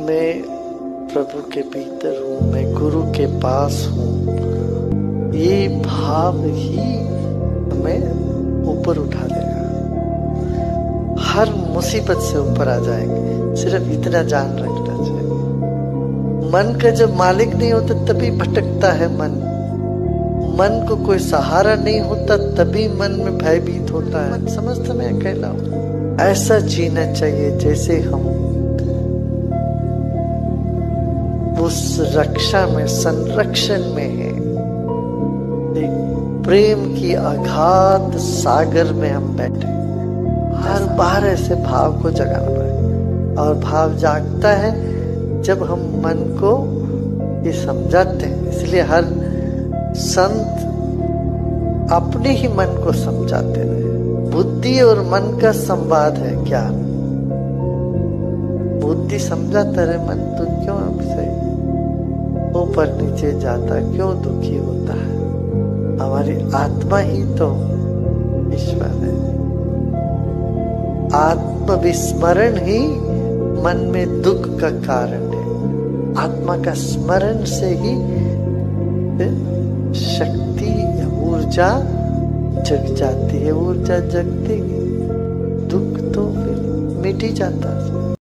मैं प्रभु के भीतर हूँ, मैं गुरु के पास हूँ, ये भाव ही हमें ऊपर उठा देगा, हर मुसीबत से ऊपर आ जाएंगे। सिर्फ इतना जान रखना चाहिए। मन का जब मालिक नहीं होता तभी भटकता है मन को कोई सहारा नहीं होता तभी मन में भयभीत होता है। मन समझता मैं अकेला हूं। ऐसा जीना चाहिए जैसे हम उस रक्षा में, संरक्षण में है, एक प्रेम की अगाध सागर में हम बैठे। हर बार ऐसे भाव को जगाना पड़ेगा, और भाव जागता है जब हम मन को ये समझाते हैं। इसलिए हर संत अपने ही मन को समझाते रहे। बुद्धि और मन का संवाद है ज्ञान। बुद्धि समझाता रहे मन तो क्यों हमसे ऊपर नीचे जाता, क्यों दुखी होता है। हमारी आत्मा ही तो ईश्वर है। आत्मविस्मरण ही मन में दुख का कारण है। आत्मा का स्मरण से ही शक्ति, ऊर्जा जग जाती है। ऊर्जा जगती, दुख तो फिर मिट ही जाता है।